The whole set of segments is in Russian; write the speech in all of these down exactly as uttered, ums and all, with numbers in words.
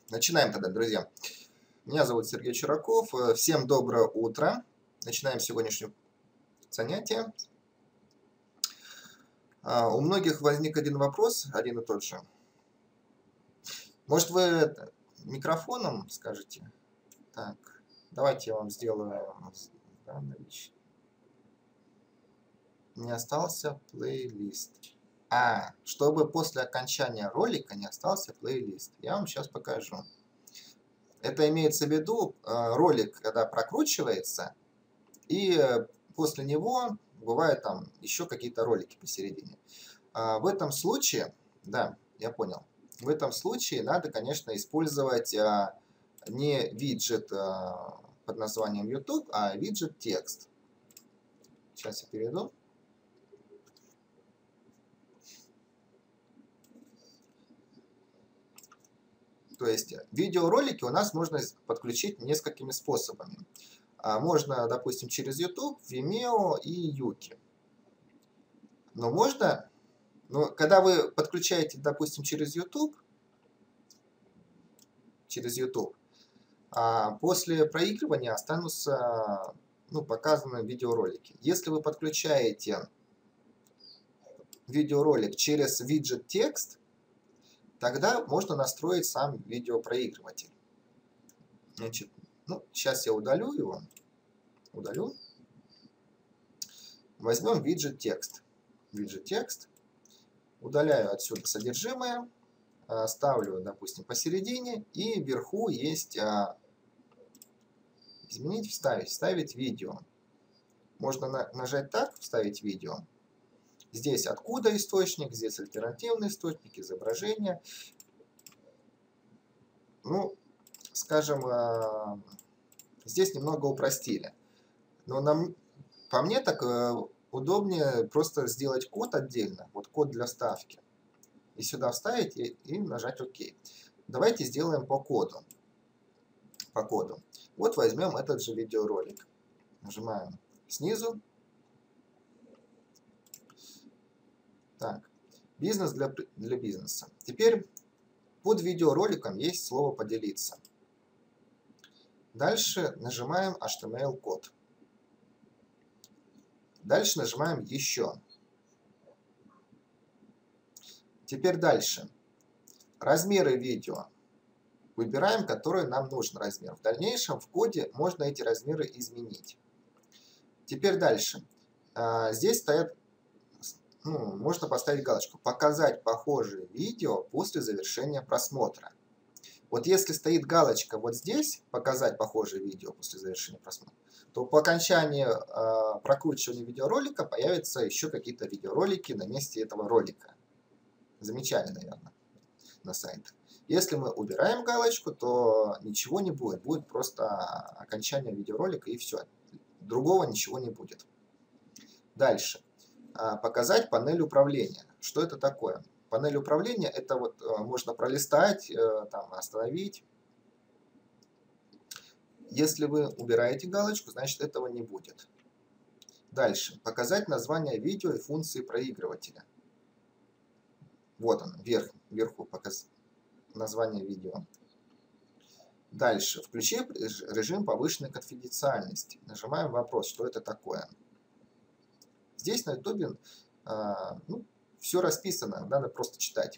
Начинаем тогда, друзья. Меня зовут Сергей Чураков. Всем доброе утро. Начинаем сегодняшнее занятие. У многих возник один вопрос, один и тот же. Может, вы микрофоном скажете? Так, давайте я вам сделаю данную вещь. Не остался плейлист. А, чтобы после окончания ролика не остался плейлист. Я вам сейчас покажу. Это имеется в виду ролик, когда прокручивается, и после него бывают там еще какие-то ролики посередине. В этом случае, да, я понял, в этом случае надо, конечно, использовать не виджет под названием YouTube, а виджет текст. Сейчас я перейду. То есть видеоролики у нас можно подключить несколькими способами. Можно, допустим, через YouTube, Vimeo и Yuki. Но можно, но когда вы подключаете, допустим, через YouTube, через YouTube, после проигрывания останутся, ну, показаны видеоролики. Если вы подключаете видеоролик через виджет текст, тогда можно настроить сам видеопроигрыватель. Значит, ну, сейчас я удалю его. Удалю. Возьмем виджет текст. Виджет текст. Удаляю отсюда содержимое. Ставлю, допустим, посередине. И вверху есть изменить, вставить. Вставить видео. Можно на, нажать так, вставить видео. Здесь откуда источник, здесь альтернативный источник, изображения. Ну, скажем, здесь немного упростили. Но нам, по мне так удобнее просто сделать код отдельно. Вот код для вставки. И сюда вставить и, и нажать ОК. Давайте сделаем по коду. По коду. Вот возьмем этот же видеоролик. Нажимаем снизу. Так, бизнес для, для бизнеса. Теперь под видеороликом есть слово «поделиться». Дальше нажимаем эйч ти эм эль-код. Дальше нажимаем «Еще». Теперь дальше. Размеры видео. Выбираем, который нам нужен размер. В дальнейшем в коде можно эти размеры изменить. Теперь дальше. Здесь стоят... Ну, можно поставить галочку «Показать похожие видео после завершения просмотра». Вот если стоит галочка вот здесь «Показать похожие видео после завершения просмотра», то по окончании э, прокручивания видеоролика появятся еще какие-то видеоролики на месте этого ролика. Замечали, наверное, на сайтах. Если мы убираем галочку, то ничего не будет. Будет просто окончание видеоролика и все. Другого ничего не будет. Дальше. Показать панель управления. Что это такое? Панель управления — это вот можно пролистать, там, остановить. Если вы убираете галочку, значит этого не будет. Дальше. Показать название видео и функции проигрывателя. Вот он, вверх, вверху показ... название видео. Дальше. Включи режим повышенной конфиденциальности. Нажимаем вопрос, что это такое. Здесь на ютубе а, ну, все расписано, надо просто читать.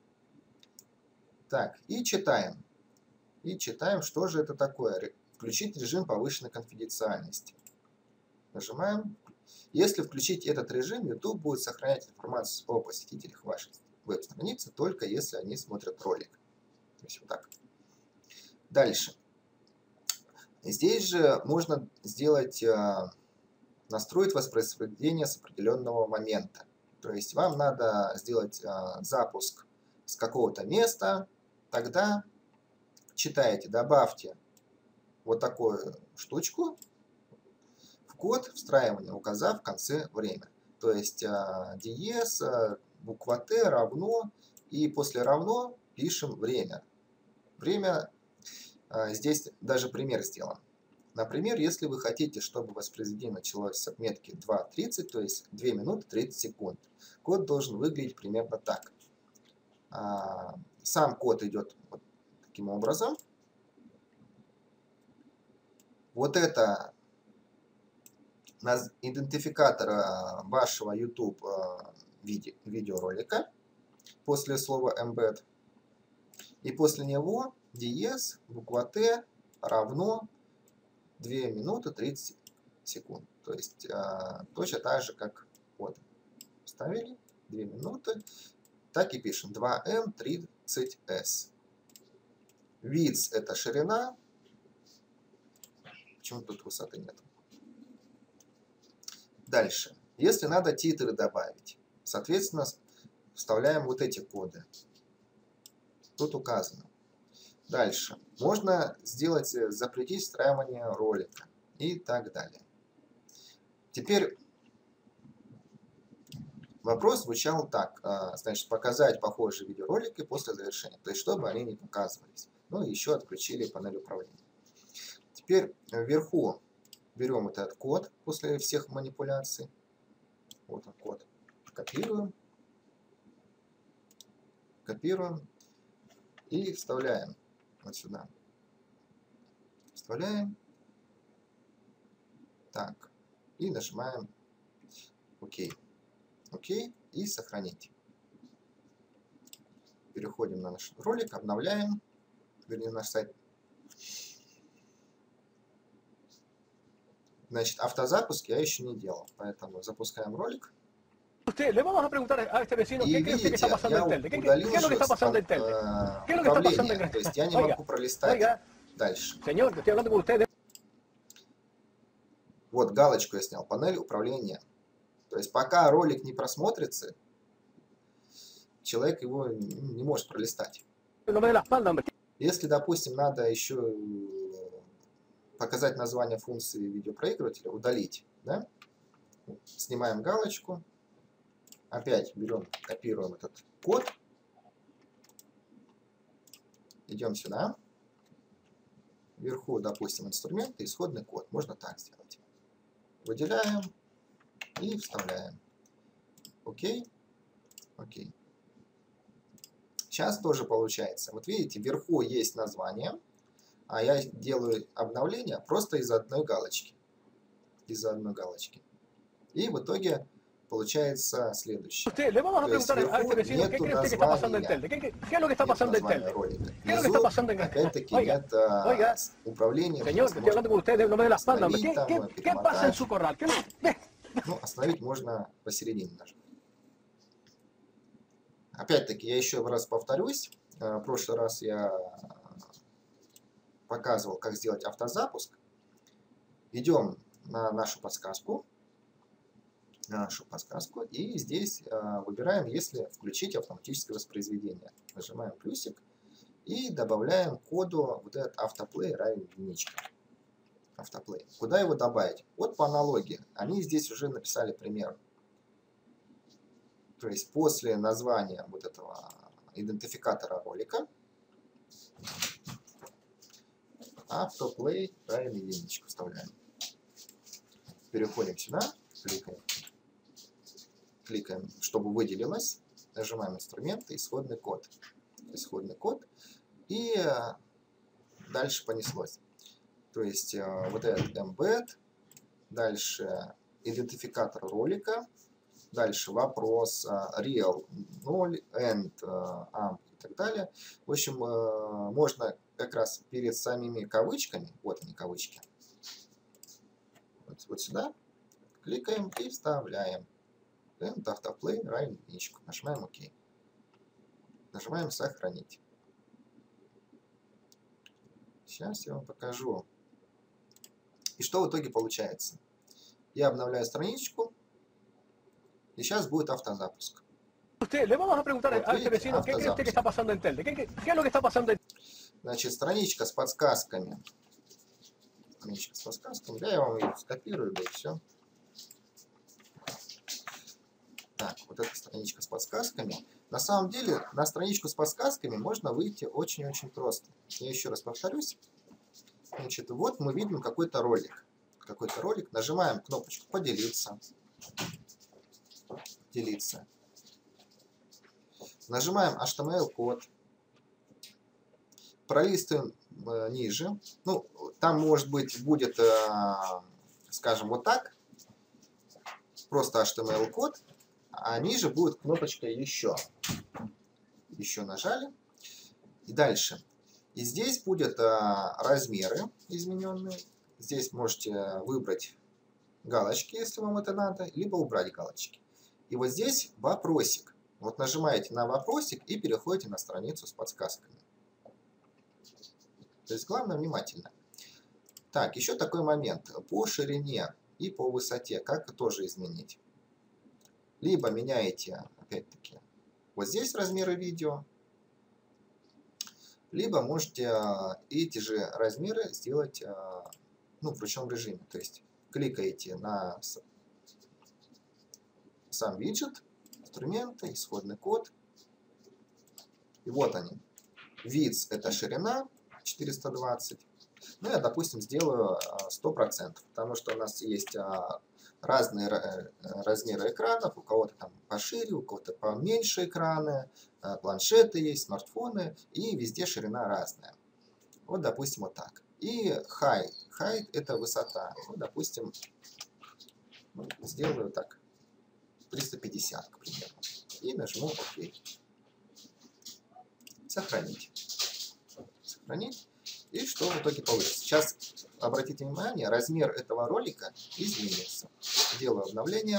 Так, и читаем. И читаем, что же это такое. Включить режим повышенной конфиденциальности. Нажимаем. Если включить этот режим, YouTube будет сохранять информацию о посетителях вашей веб-страницы, только если они смотрят ролик. То есть вот так. Дальше. Здесь же можно сделать... настроить воспроизведение с определенного момента. То есть вам надо сделать а, запуск с какого-то места, тогда читаете, добавьте вот такую штучку в код встраивания, указав в конце время. То есть а, диез, а, буква Т равно, и после равно пишем время. Время, а, здесь даже пример сделан. Например, если вы хотите, чтобы воспроизведение началось с отметки два тридцать, то есть две минуты тридцать секунд, код должен выглядеть примерно так. Сам код идет вот Таким образом, вот это идентификатор вашего YouTube виде, видеоролика после слова embed. И после него диез, буква Т равно две минуты тридцать секунд. То есть э, точно так же, как вот вставили две минуты, так и пишем два эм тридцать эс. Width это ширина. Почему тут высоты нет? Дальше. Если надо титры добавить, соответственно, вставляем вот эти коды. Тут указано. Дальше. Можно сделать, запретить встраивание ролика и так далее. Теперь вопрос звучал так. Значит, показать похожие видеоролики после завершения. То есть, чтобы они не показывались. Ну и еще отключили панель управления. Теперь вверху берем вот этот код после всех манипуляций. Вот он код. Копируем. Копируем. И вставляем вот сюда. Вставляем. Так. И нажимаем ОК. ОК. И сохранить. Переходим на наш ролик. Обновляем. Вернее, наш сайт. Значит, автозапуск я еще не делал. Поэтому запускаем ролик. Le vamos a preguntar a este vecino qué cree usted que está pasando en Telde. ¿Qué, qué, ¿Qué es lo que está pasando en Telde? ¿Qué es lo que está pasando en То есть я не Oiga, могу пролистать oiga, дальше. señor, que estoy hablando con usted. Вот галочку я снял. Панель управления. То есть пока ролик не просмотрится, человек его не может пролистать. No me dé la espalda, hombre. Если, допустим, надо еще показать название функции видеопроигрывателя, удалить, да? Снимаем галочку. Опять берем, копируем этот код. Идем сюда. Вверху, допустим, инструменты, исходный код. Можно так сделать. Выделяем и вставляем. Окей. Окей. Сейчас тоже получается. Вот видите, вверху есть название, а я делаю обновление просто из одной галочки. Из одной галочки. И в итоге получается следующее. Usted, le vamos a То есть preguntar a este вверху vecino qué нету cree usted que está pasando en названия, Telde. ¿Qué, qué, ¿Qué es lo que está нет pasando en названия Telde? ролика. ¿Qué es lo que está Внизу pasando en опять-таки Oiga, нет а, oiga, управления. señor, que estoy hablando con usted, no me dé la espalda, hombre. ¿Qué, Остановить qué, там, ¿Qué pasa en перемотать. su corral? ¿Qué, ve? Ну, остановить можно посередине даже. Опять-таки, я еще раз повторюсь. В прошлый раз я показывал, как сделать автозапуск. Идем на нашу подсказку. На нашу подсказку. И здесь выбираем, если включить автоматическое воспроизведение. Нажимаем плюсик. И добавляем коду вот этот автоплей равен единичка. Автоплей. Куда его добавить? Вот по аналогии. Они здесь уже написали пример. То есть после названия вот этого идентификатора ролика автоплей равен единичку вставляем. Переходим сюда, кликаем. Кликаем, чтобы выделилось. Нажимаем инструменты, исходный код. Исходный код. И дальше понеслось. То есть вот этот embed, дальше идентификатор ролика, дальше вопрос real, ноль, end, amp и так далее. В общем, можно как раз перед самими кавычками, вот они кавычки, вот, вот сюда кликаем и вставляем. End автоплей равен единичку. Нажимаем ОК. Нажимаем сохранить. Сейчас я вам покажу. И что в итоге получается? Я обновляю страничку, и сейчас будет автозапуск. Usted, le vamos a preguntar Вот a este видите, vecino qué cree usted que está pasando en Telde. ¿Qué, qué, ¿Qué es lo que está pasando en Значит, страничка с подсказками. Страничка с подсказками. Да, я вам ее скопирую, да и все. Так, вот эта страничка с подсказками. На самом деле, на страничку с подсказками можно выйти очень-очень просто. Я еще раз повторюсь. Значит, вот мы видим какой-то ролик. Какой-то ролик. Нажимаем кнопочку «Поделиться». «Делиться». Нажимаем эйч ти эм эл-код. пролистываем э, ниже. Ну, там, может быть, будет, э, скажем, вот так. Просто эйч ти эм эль-код. А ниже будет кнопочка «Еще». Еще нажали. И дальше. И здесь будут а, размеры измененные. Здесь можете выбрать галочки, если вам это надо, либо убрать галочки. И вот здесь вопросик. Вот нажимаете на вопросик и переходите на страницу с подсказками. То есть главное внимательно. Так, еще такой момент. По ширине и по высоте как тоже изменить? Либо меняете, опять-таки, вот здесь размеры видео, либо можете эти же размеры сделать, ну, в ручном режиме. То есть кликаете на сам виджет, инструменты, исходный код. И вот они. Width — это ширина четыреста двадцать. Ну, я, допустим, сделаю сто процентов, потому что у нас есть разные размеры экранов. У кого-то там пошире, у кого-то поменьше экраны, планшеты есть, смартфоны, и везде ширина разная. Вот, допустим, вот так. И height. Height — это высота. Вот, допустим, сделаю так. триста пятьдесят, к примеру. И нажму ОК. Сохранить. Сохранить. И что в итоге получится? Сейчас обратите внимание, размер этого ролика изменится. Делаю обновление.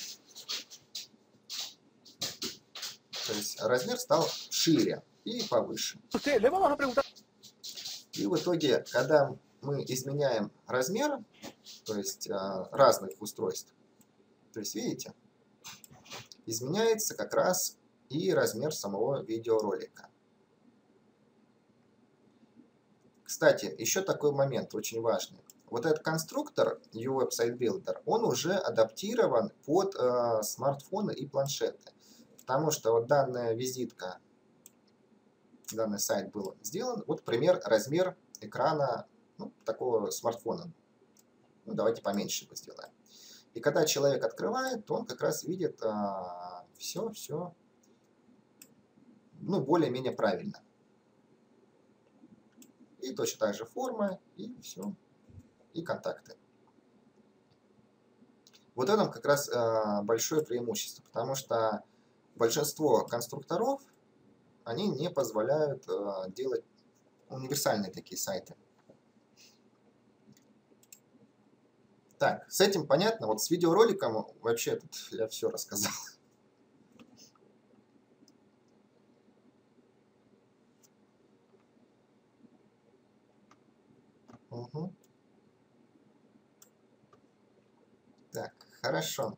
То есть размер стал шире и повыше. И в итоге, когда мы изменяем размер, то есть разных устройств, то есть видите, изменяется как раз и размер самого видеоролика. Кстати, еще такой момент очень важный. Вот этот конструктор YouWebsite Builder, он уже адаптирован под э, смартфоны и планшеты. Потому что вот данная визитка, данный сайт был сделан, вот пример, размер экрана, ну, такого смартфона. Ну, давайте поменьше его сделаем. И когда человек открывает, то он как раз видит а, все, все, ну, более-менее правильно. И точно так же форма, и все, и контакты. Вот это как раз а, большое преимущество, потому что большинство конструкторов, они не позволяют а, делать универсальные такие сайты. Так, с этим понятно. Вот с видеороликом вообще тут я все рассказал. Угу. Так, хорошо.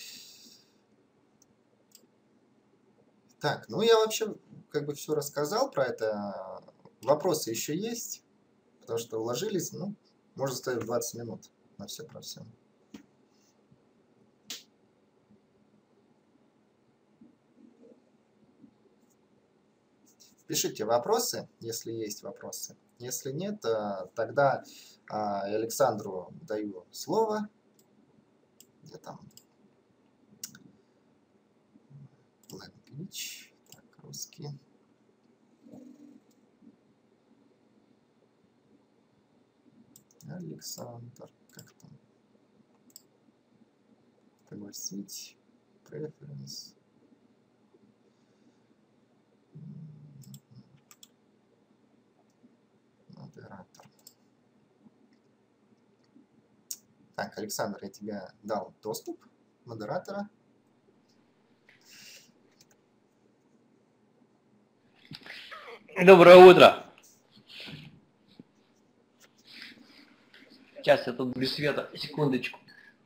Так, ну я вообще как бы все рассказал про это. Вопросы еще есть, потому что уложились, ну, можно ставить двадцать минут на все про все. Пишите вопросы, если есть вопросы. Если нет, тогда Александру даю слово. Где там? Language. Так, русский. Александр. Как там? Пригласить. Preference. Модератор. Так, Александр, я тебе дал доступ модератора. Доброе утро. Сейчас я тут без света, секундочку.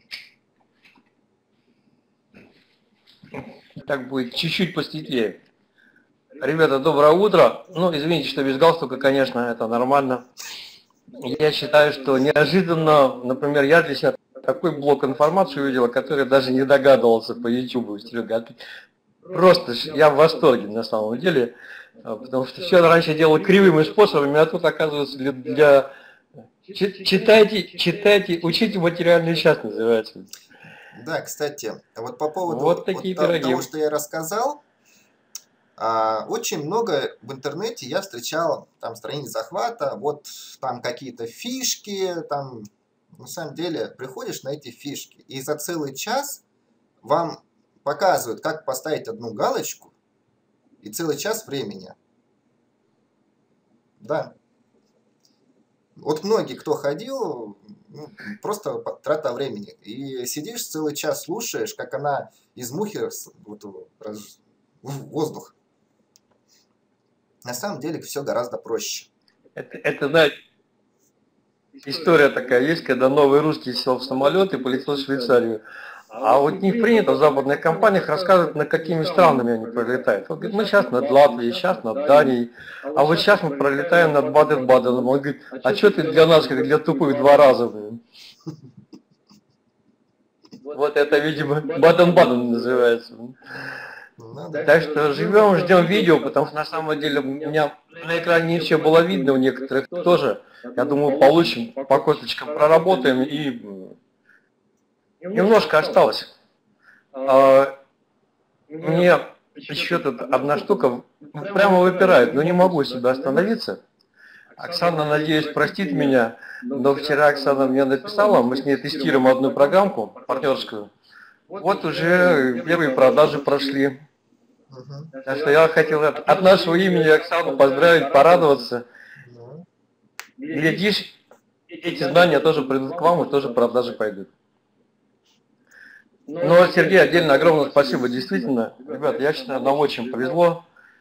Так будет чуть-чуть посветлее. Ребята, доброе утро. Ну, извините, что без галстука, конечно, это нормально. Я считаю, что неожиданно, например, я для себя такой блок информации увидел, который даже не догадывался по YouTube. Просто я в восторге на самом деле, потому что все раньше делал кривыми способами, а тут, оказывается, для... для... Читайте, читайте, учите материальную часть называется. Да, кстати, вот по поводу вот такие вот пироги. того, что я рассказал, А, очень много в интернете я встречал там страниц захвата, вот там какие-то фишки, там на самом деле приходишь на эти фишки, и за целый час вам показывают, как поставить одну галочку, и целый час времени. Да. Вот многие, кто ходил, ну, просто трата времени. И сидишь целый час, слушаешь, как она из мухи вот, в воздух. На самом деле все гораздо проще. Это, это, да, история такая есть, когда новый русский сел в самолет и полетел в Швейцарию. А вот не принято в западных компаниях рассказывать, над какими странами они пролетают. Вот, говорит, мы сейчас над Латвией, сейчас над Данией, а вот сейчас мы пролетаем над Баден-Баденом. Он говорит, а что ты для нас, как для тупых, два раза? Блин? Вот это, видимо, Баден-Баден называется. Ну, да. Так что живем, ждем видео, потому что на самом деле у меня на экране не все было видно, у некоторых тоже. Я думаю, получим, по косточкам проработаем, и немножко осталось. А, мне еще тут одна штука прямо выпирает, но не могу себя остановиться. Оксана, надеюсь, простит меня, но вчера Оксана мне написала, мы с ней тестируем одну программку партнерскую. Вот уже первые продажи прошли. Uh-huh. Так что я хотел от нашего имени Оксану поздравить, порадоваться. Uh-huh. Глядишь, эти знания тоже придут к вам и тоже продажи пойдут. Но, Сергей, отдельно огромное спасибо, действительно. Ребята, я считаю, нам очень повезло.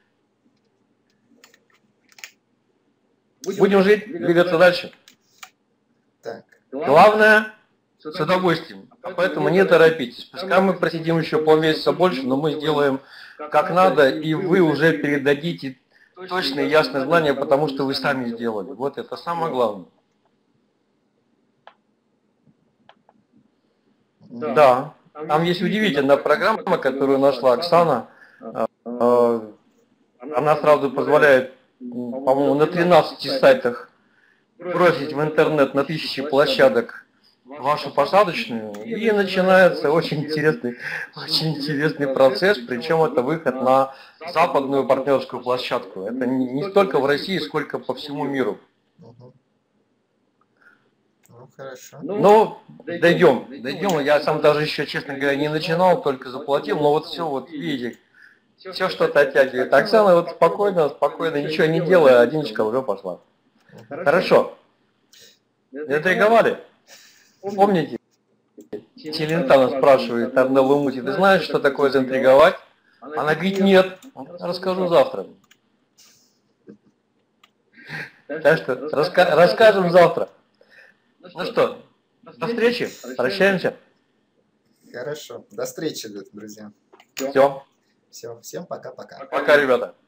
Будем жить, двигаться дальше. Так. Главное, с удовольствием. А поэтому не торопитесь. Пускай мы просидим еще полмесяца больше, но мы сделаем как надо, и вы уже передадите точные, ясные знания, потому что вы сами сделали. Вот это самое главное. Да. Там есть удивительная программа, которую нашла Оксана. Она сразу позволяет, по-моему, на тринадцати сайтах бросить в интернет на тысячи площадок вашу посадочную, и начинается очень интересный, очень интересный процесс, причем это выход на западную партнерскую площадку. Это не столько в России, сколько по всему миру. Угу. Ну, хорошо. Ну, дойдем, дойдем. Я сам даже еще, честно говоря, не начинал, только заплатил, но вот все, вот видите, все что-то оттягивает. Оксана вот спокойно, спокойно, ничего не делая, одиночка уже пошла. Хорошо. Интриговали? Помните, Челентано спрашивает Арнеллу Мути, ты знаешь, что такое заинтриговать? Она говорит, нет, расскажу завтра. Так что раска расскажем завтра. Ну что, до встречи, прощаемся. Хорошо, до встречи, друзья. Все. Все, всем пока-пока. Пока, ребята.